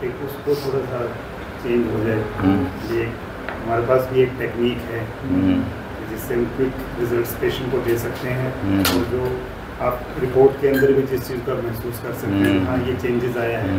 कि उसको थोड़ा सा चेंज हो जाए। ये हमारे पास भी एक टेक्निक है जिससे हम क्विक रिजल्ट्स पेशेंट को दे सकते हैं, और जो आप रिपोर्ट के अंदर भी जिस चीज़ का महसूस कर सकते हैं, हाँ ये चेंजेस आया है।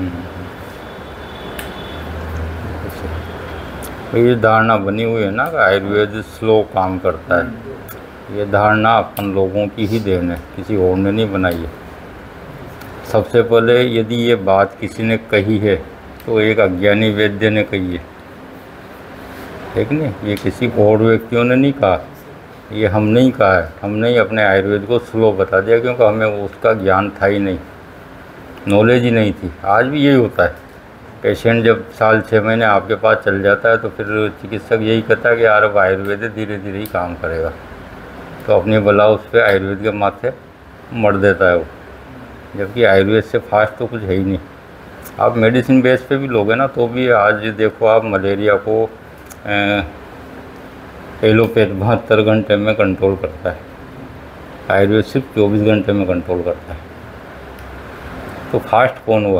ये धारणा बनी हुई है ना कि आयुर्वेद स्लो काम करता है, ये धारणा अपन लोगों की ही देन है, किसी और ने नहीं बनाई है। सबसे पहले यदि ये बात किसी ने कही है तो एक अज्ञानी वैद्य ने कही है, ठीक नहीं, ये किसी और व्यक्तियों ने नहीं कहा, ये हमने ही कहा है। हमने ही अपने आयुर्वेद को स्लो बता दिया क्योंकि हमें उसका ज्ञान था ही नहीं, नॉलेज ही नहीं थी। आज भी यही होता है, पेशेंट जब साल 6 महीने आपके पास चल जाता है तो फिर चिकित्सक यही कहता है कि यार अब आयुर्वेद धीरे धीरे ही काम करेगा, तो अपनी बला उस पर आयुर्वेद के माथे मर देता है वो, जबकि आयुर्वेद से फास्ट तो कुछ है ही नहीं। आप मेडिसिन बेस पे भी लोगे ना तो भी आज देखो आप मलेरिया को एलोपैथ 72 घंटे में कंट्रोल करता है, आयुर्वेद सिर्फ 24 घंटे में कंट्रोल करता है। तो फास्ट कौन हुआ?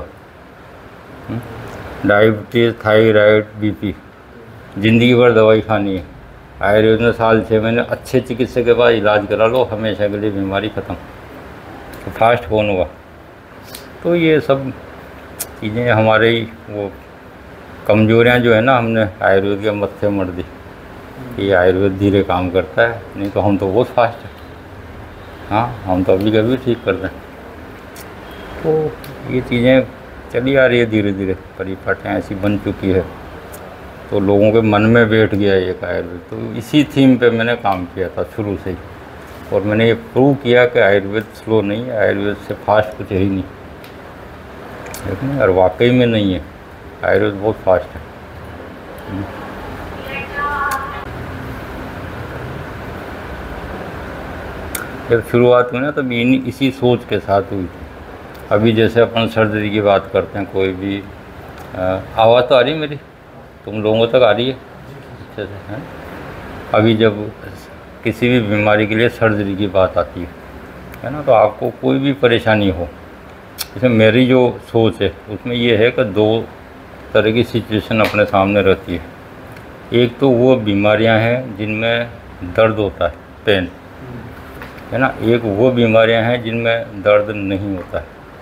डायबिटीज़, थायराइड, बीपी, ज़िंदगी भर दवाई खानी है। आयुर्वेद में साल 6 महीने अच्छे चिकित्सक के पास इलाज करा लो, हमेशा के लिए बीमारी ख़त्म। तो फास्ट कौन हुआ? तो ये सब चीज़ें हमारे ही वो कमजोरियाँ जो है ना, हमने आयुर्वेद के मत्थे मर दी कि आयुर्वेद धीरे काम करता है, नहीं तो हम तो बहुत फास्ट है। हाँ, हम तो अभी कभी ठीक कर दें। तो ये चीज़ें चली आ रही है धीरे धीरे, परिपाटियाँ ऐसी बन चुकी है, तो लोगों के मन में बैठ गया ये आयुर्वेद। तो इसी थीम पे मैंने काम किया था शुरू से ही, और मैंने ये प्रूव किया कि आयुर्वेद स्लो नहीं है, आयुर्वेद से फास्ट कुछ है ही नहीं, लेकिन और वाकई में नहीं है, आयुर्वेद बहुत फास्ट है। जब शुरुआत हुई ना तब इसी सोच के साथ हुई थी। अभी जैसे अपन सर्जरी की बात करते हैं, कोई भी आवाज़ तो आ रही है मेरी, तुम लोगों तक आ रही है अच्छे से? है अभी जब किसी भी बीमारी के लिए सर्जरी की बात आती है ना, तो आपको कोई भी परेशानी हो, जैसे मेरी जो सोच है उसमें ये है कि 2 तरह की सिचुएशन अपने सामने रहती है। एक तो वो बीमारियां हैं जिनमें दर्द होता है, पेन, है ना। एक वो बीमारियां हैं जिनमें दर्द नहीं होता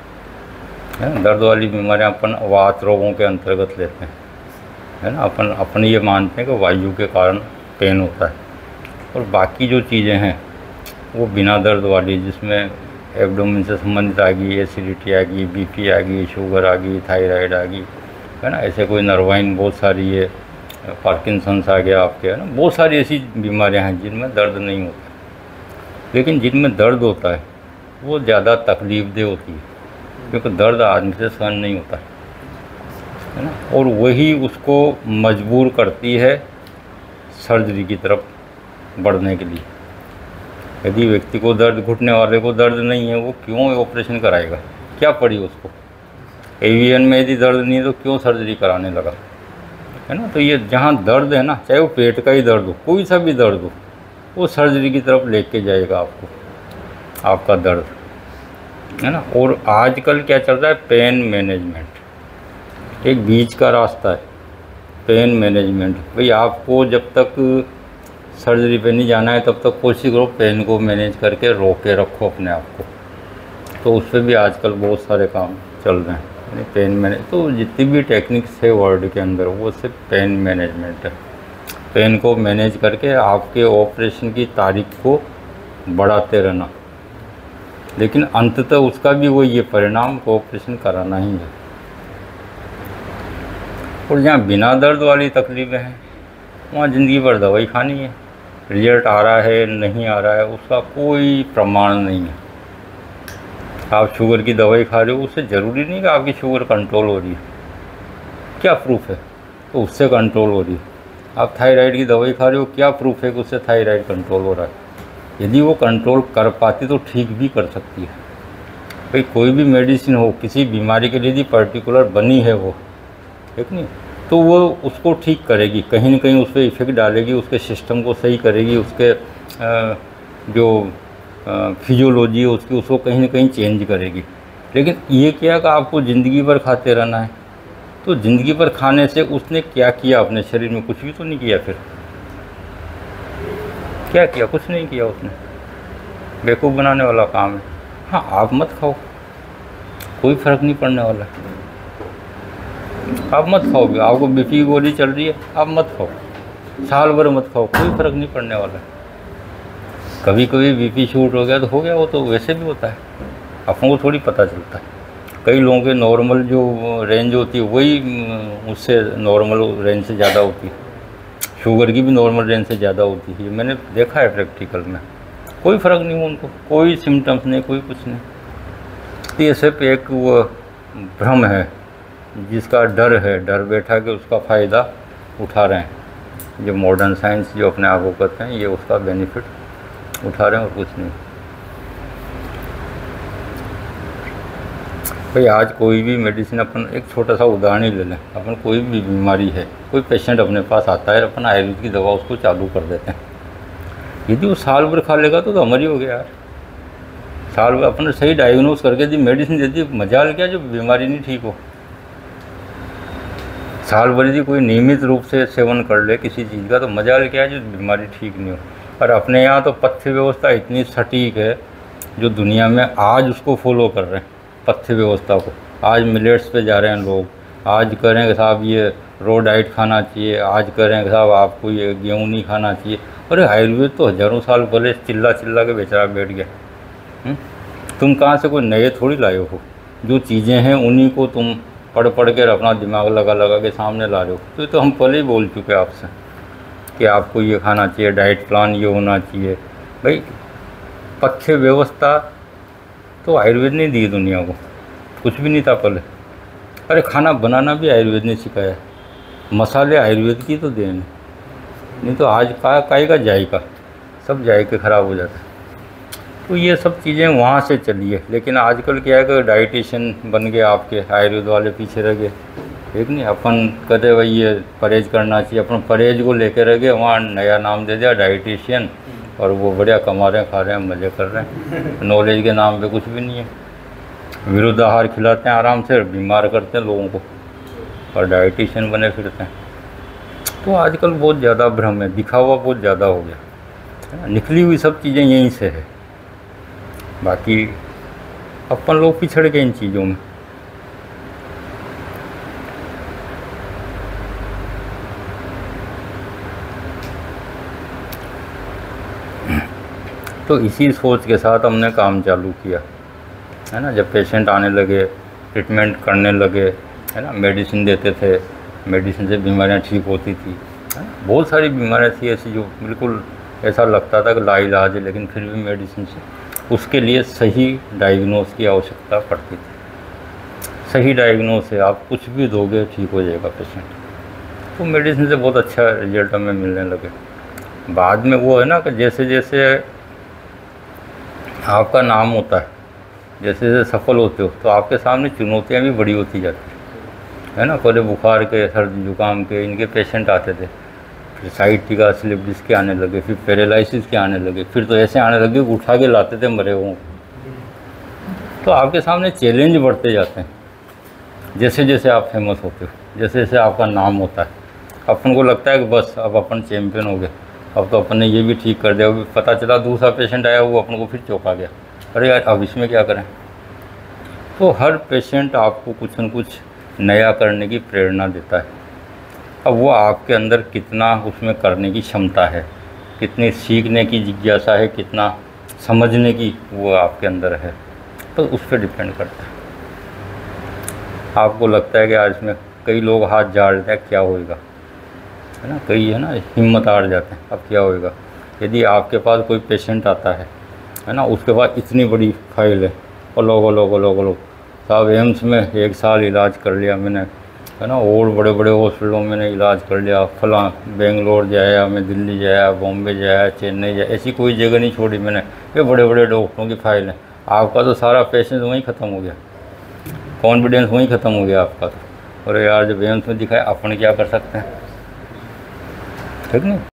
है ना। दर्द वाली बीमारियां अपन वात रोगों के अंतर्गत लेते हैं, है ना। अपन ये मानते हैं कि वायु के कारण पेन होता है, और बाकी जो चीज़ें हैं वो बिना दर्द वाली, जिसमें एब्डोमेन से संबंधित आ गई, एसिडिटी आ गई, बीपी आ गई, शुगर आ गई, थायराइड आ गई, है ना। ऐसे कोई नर्वाइन बहुत सारी है, पार्किंसंस आ गया आपके, है ना। बहुत सारी ऐसी बीमारियां हैं जिनमें दर्द नहीं होता, लेकिन जिनमें दर्द होता है वो ज़्यादा तकलीफदेह होती है, क्योंकि दर्द आदमी से सहन नहीं होता है ना, और वही उसको मजबूर करती है सर्जरी की तरफ बढ़ने के लिए। यदि व्यक्ति को दर्द, घुटने वाले को दर्द नहीं है, वो क्यों ऑपरेशन कराएगा? क्या पड़ी उसको? एवीएन में यदि दर्द नहीं है तो क्यों सर्जरी कराने लगा, है ना। तो ये जहाँ दर्द है ना, चाहे वो पेट का ही दर्द हो, कोई सा भी दर्द हो, वो सर्जरी की तरफ लेके जाएगा आपको, आपका दर्द, है ना। और आजकल क्या चल रहा है? पेन मैनेजमेंट, एक बीच का रास्ता है पेन मैनेजमेंट। भाई आपको जब तक सर्जरी पे नहीं जाना है तब तक कोशिश करो पेन को मैनेज करके रोके रखो अपने आप को। तो उस पर भी आजकल बहुत सारे काम चल रहे हैं, पेन मैनेज। तो जितनी भी टेक्निक्स है वर्ल्ड के अंदर, वो सिर्फ पेन मैनेजमेंट है। पेन को मैनेज करके आपके ऑपरेशन की तारीख को बढ़ाते रहना, लेकिन अंततः उसका भी वो ये परिणाम को ऑपरेशन कराना ही है। और जहाँ बिना दर्द वाली तकलीफ़ें हैं वहाँ ज़िंदगी भर दवाई खानी है, रिजल्ट आ रहा है नहीं आ रहा है उसका कोई प्रमाण नहीं है। आप शुगर की दवाई खा रहे हो, उससे ज़रूरी नहीं कि आपकी शुगर कंट्रोल हो रही है, क्या प्रूफ है तो उससे कंट्रोल हो रही है। आप थायराइड की दवाई खा रहे हो, क्या प्रूफ है कि उससे थायराइड कंट्रोल हो रहा है। यदि वो कंट्रोल कर पाती तो ठीक भी कर सकती है। भाई कोई भी मेडिसिन हो, किसी बीमारी के लिए यदि पर्टिकुलर बनी है वो, ठीक नहीं, तो वो उसको ठीक करेगी, कहीं ना कहीं उस पर इफेक्ट डालेगी, उसके सिस्टम को सही करेगी, उसके जो फिजियोलॉजी है उसकी, उसको कहीं ना कहीं चेंज करेगी। लेकिन ये क्या कि आपको ज़िंदगी भर खाते रहना है, तो ज़िंदगी भर खाने से उसने क्या किया अपने शरीर में? कुछ भी तो नहीं किया। फिर क्या किया? कुछ नहीं किया उसने। बेवकूफ़ बनाने वाला काम है। हाँ, आप मत खाओ, कोई फ़र्क नहीं पड़ने वाला। आप मत खाओ, आपको बीपी की गोली चल रही है, आप मत खाओ, साल भर मत खाओ, कोई फ़र्क नहीं पड़ने वाला। कभी कभी बीपी शूट हो गया तो हो गया, वो तो वैसे भी होता है, अपन को थोड़ी पता चलता है। कई लोगों के नॉर्मल जो रेंज होती है वही उससे नॉर्मल रेंज से ज़्यादा होती है। शुगर की भी नॉर्मल रेंज से ज़्यादा होती है, मैंने देखा है प्रैक्टिकल में। कोई फ़र्क नहीं हुआ उनको, कोई सिम्टम्स नहीं, कोई कुछ नहीं। तो ये सिर्फ एक वो भ्रम है, जिसका डर है, डर बैठा के उसका फ़ायदा उठा रहे हैं। जो मॉडर्न साइंस जो अपने आप को करते हैं, ये उसका बेनिफिट उठा रहे हैं और कुछ नहीं। भाई आज कोई भी मेडिसिन, अपन एक छोटा सा उदाहरण ही ले लें, अपन कोई भी बीमारी है, कोई पेशेंट अपने पास आता है, अपन आयुर्वेद की दवा उसको चालू कर देते हैं। यदि वो साल भर खा लेगा तो अमर ही हो गया यार। साल भर अपन सही डायग्नोस करके दी मेडिसिन दे दी, मजाल क्या जो बीमारी नहीं ठीक हो। साल भर यदि कोई नियमित रूप से सेवन कर ले किसी चीज़ का तो मजाल क्या है जो बीमारी ठीक नहीं हो। और अपने यहाँ तो पथ्य व्यवस्था इतनी सटीक है, जो दुनिया में आज उसको फॉलो कर रहे हैं पथ्य व्यवस्था को। आज मिलेट्स पे जा रहे हैं लोग, आज कह रहे हैं कि साहब ये रो डाइट खाना चाहिए, आज कह रहे हैं कि साहब आपको ये गेहूँ नहीं खाना चाहिए। अरे आयुर्वेद तो हज़ारों साल पहले चिल्ला चिल्ला के बेचारा बैठ गया। तुम कहाँ से कोई नए थोड़ी लाए हो, जो चीज़ें हैं उन्हीं को तुम पढ़ पढ़ के अपना दिमाग लगा लगा के सामने ला रहे हो। तो ये तो हम पहले ही बोल चुके हैं आपसे कि आपको ये खाना चाहिए, डाइट प्लान ये होना चाहिए। भाई पथ्य व्यवस्था तो आयुर्वेद ने दी दुनिया को, कुछ भी नहीं था पहले। अरे खाना बनाना भी आयुर्वेद ने सिखाया, मसाले आयुर्वेद की तो देन, नहीं तो आज काय का जायका, सब जायके ख़राब हो जाता है। तो ये सब चीज़ें वहाँ से चली है। लेकिन आजकल क्या है कि डाइटिशियन बन गए आपके, आयुर्वेद वाले पीछे रह गए। ठीक नहीं, अपन कहते भाई ये परहेज करना चाहिए, अपन परहेज को लेके रह गए, वहाँ नया नाम दे दिया डाइटिशियन, और वो बढ़िया कमा रहे हैं, खा रहे हैं, मज़े कर रहे हैं। नॉलेज के नाम पे कुछ भी नहीं है। विरुद्ध आहार खिलाते हैं आराम से, बीमार करते हैं लोगों को, और डाइटिशियन बने फिरते हैं। तो आजकल बहुत ज़्यादा भ्रम है, दिखावा बहुत ज़्यादा हो गया। निकली हुई सब चीज़ें यहीं से है, बाकी अपन लोग पिछड़ गए इन चीज़ों में। तो इसी सोच के साथ हमने काम चालू किया, है ना। जब पेशेंट आने लगे, ट्रीटमेंट करने लगे, है ना, मेडिसिन देते थे, मेडिसिन से बीमारियां ठीक होती थी, है ना। बहुत सारी बीमारियां थी ऐसी जो बिल्कुल ऐसा लगता था कि लाइलाज है, लेकिन फिर भी मेडिसिन से, उसके लिए सही डायग्नोस की आवश्यकता पड़ती थी। सही डायग्नोस है, आप कुछ भी दोगे ठीक हो जाएगा पेशेंट। तो मेडिसिन से बहुत अच्छा रिजल्ट हमें मिलने लगे। बाद में वो है ना कि जैसे जैसे आपका नाम होता है, जैसे जैसे सफल होते हो, तो आपके सामने चुनौतियाँ भी बड़ी होती जाती है ना। पहले बुखार के, सर्दी जुकाम के इनके पेशेंट आते थे, फिर साइटिका स्लिप डिस्क के आने लगे, फिर पैरालिसिस के आने लगे, फिर तो ऐसे आने लगे उठा के लाते थे मरे हुओं। तो आपके सामने चैलेंज बढ़ते जाते हैं जैसे जैसे आप फेमस होते हो, जैसे जैसे आपका नाम होता है। अपन को लगता है कि बस अब अपन चैम्पियन हो गए, अब तो अपन ने ये भी ठीक कर दिया। पता चला दूसरा पेशेंट आया, वो अपन को फिर चौंका गया, अरे यार अब इसमें क्या करें। तो हर पेशेंट आपको कुछ न कुछ नया करने की प्रेरणा देता है। अब वो आपके अंदर कितना उसमें करने की क्षमता है, कितनी सीखने की जिज्ञासा है, कितना समझने की वो आपके अंदर है, तो उस पर डिपेंड करता है। आपको लगता है कि आज इसमें कई लोग हाथ झाड़ देते हैं, क्या होएगा, है ना, कई है ना हिम्मत हार जाते हैं, अब क्या होएगा। यदि आपके पास कोई पेशेंट आता है ना, उसके पास इतनी बड़ी फाइल है, और लोग साहब एम्स में 1 साल इलाज कर लिया मैंने, है ना, और बड़े बड़े हॉस्पिटलों में मैंने इलाज कर लिया, फला बेंगलोर जाया, मैं दिल्ली जाया, बॉम्बे जाया, चेन्नई जाया, ऐसी कोई जगह नहीं छोड़ी मैंने, ये बड़े बड़े डॉक्टरों की फाइल है। आपका तो सारा पेशेंस वहीं ख़त्म हो गया, कॉन्फिडेंस वहीं ख़त्म हो गया आपका तो। और यार जब एम्स में दिखाया, अपन क्या कर सकते हैं, ठीक नहीं।